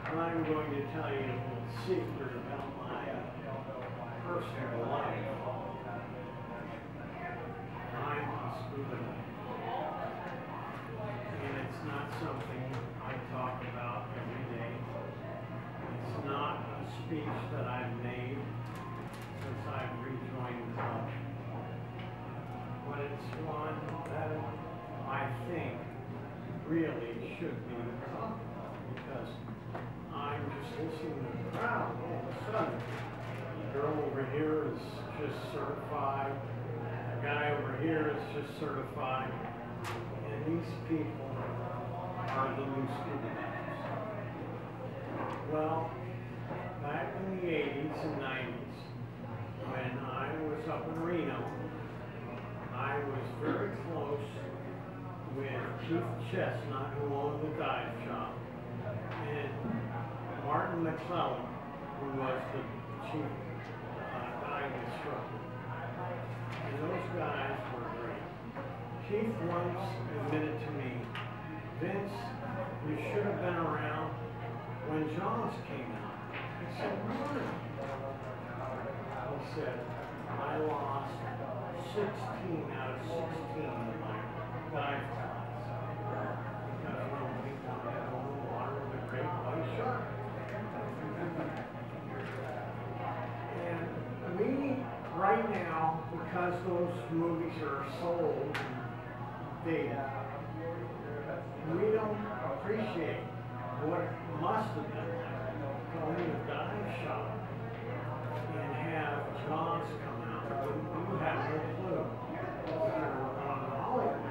I'm going to tell you a secret about my personal life. I'm a scuba diver. And it's not something I talk about every day. It's not a speech that I've made since I've rejoined the club. But it's one that I think really should be taught, because I'm just listening to the crowd. All of a sudden, the girl over here is just certified, the guy over here is just certified, and these people are the new scuba divers. Well, back in the 80s and 90s, when I was up in Reno, I was very close with Keith Chestnut, who owned the dive shop, and Martin McClellan, who was the chief dive instructor. And those guys were great. Keith once admitted to me, Vince, you should have been around when Jaws came out. I said, why? He said, I lost 16 out of 16 of my dive class because nobody wanted to go in the water with a great white shark. And we, right now, because those movies are so old and dated, we don't appreciate what it must have been like to own a dive shop and have Jaws come out. You have no clue if you're on Hollywood.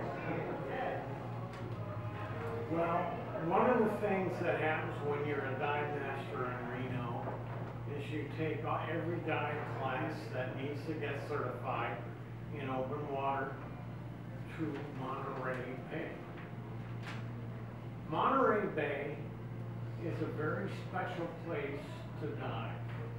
Well, one of the things that happens when you're a dive master in Reno is you take every dive class that needs to get certified in open water to Monterey Bay. Monterey Bay is a very special place to dive.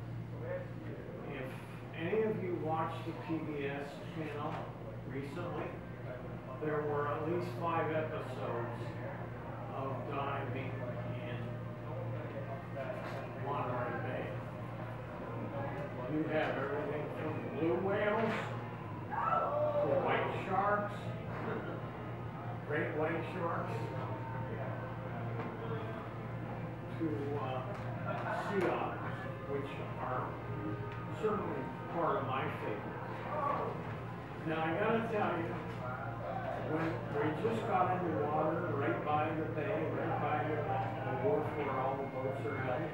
If any of you watched the PBS channel recently, there were at least 5 episodes of diving in Monterey Bay. You have everything from blue whales to white sharks, great white sharks, to sea otters, which are certainly part of my favorites. Now I gotta tell you, when we just got in the water, right by the bay, right by the wharf where all the boats are held,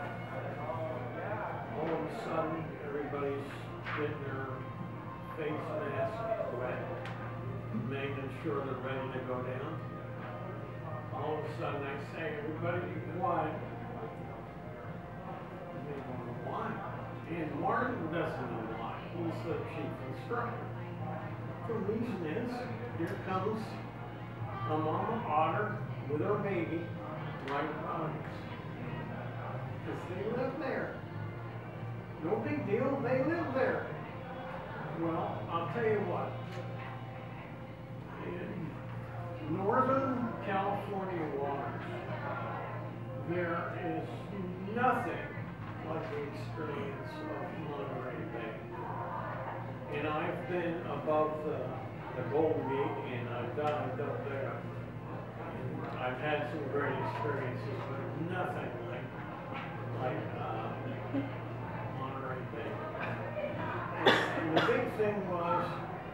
all of a sudden everybody's getting their face masks wet, making sure they're ready to go down. All of a sudden I say, everybody be quiet. And they don't know why. And Martin doesn't know why. He's the chief instructor. The reason is, here comes a mama otter with her baby right behind us. Because they live there. No big deal, they live there. Well, I'll tell you what. In Northern California waters, there is nothing like the experience of Monterey Bay. And I've been above the Golden Gate, and I've dived up there. And I've had some great experiences, but nothing like Monterey Bay. And the big thing was,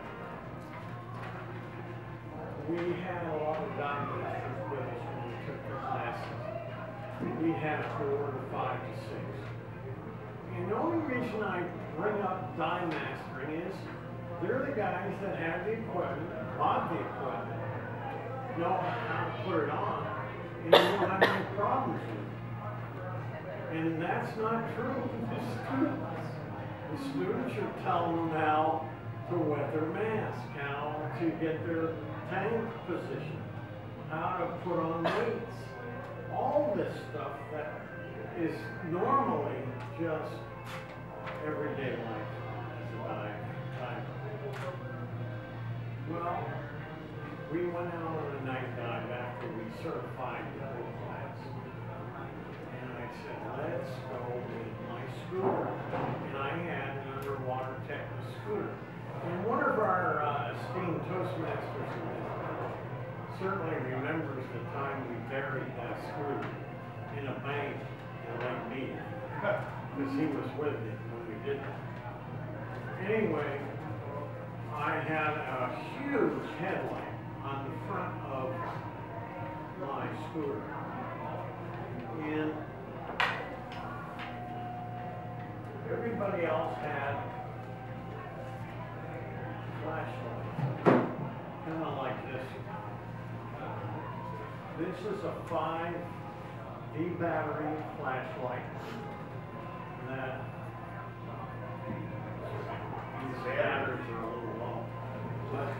we had a lot of dive masters with us when we took the classes. We had 4 to 5 to 6. And the only reason I bring up dive mastering is they're the guys that have the equipment, bought the equipment, know how to put it on, and don't have any problems with it. And that's not true. The students are telling them how to wet their mask, how to get their tank position, how to put on weights, all this stuff that is normally just everyday life as a diver. Well, we went out on a night dive after we certified the whole class, go with my scooter. And I had an underwater Techno scooter. And one of our esteemed Toastmasters certainly remembers the time we buried that scooter in a bank in Lake Mead, because he was with me when we did that. Anyway, I had a huge headlamp on the front of my scooter. And everybody else had flashlights, kind of like this. This is a 5V battery flashlight that these batteries are a little low. But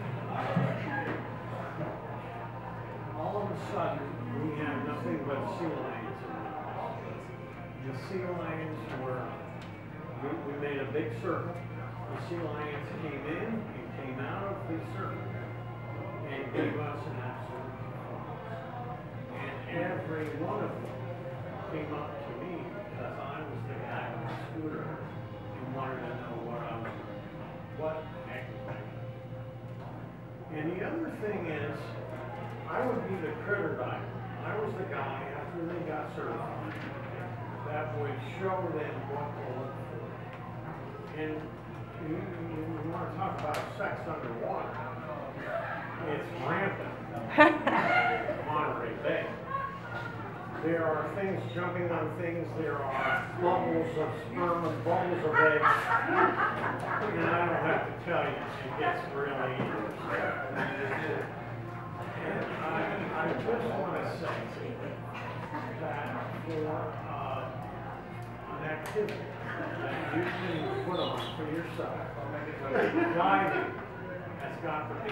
all of a sudden, we have nothing but sea lions around us. The sea lions were, we made a big circle. The sea lions came in and came out of the circle and gave us an absolute performance. And every one of them came up to me because I was the guy on the scooter and wanted to know what I was doing. What the heck was I doing? And the other thing is, I would be the critter diver. I was the guy, after they got certified, that would show them what to look for. And you want to talk about sex underwater, it's rampant in Monterey Bay. There are things jumping on things, there are bubbles of sperm and bubbles of eggs, and I don't have to tell you, it gets really interesting. And I just want to say that for an activity that you can put on for yourself, diving has got to be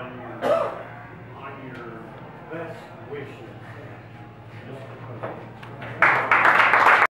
on your best wishes. Just because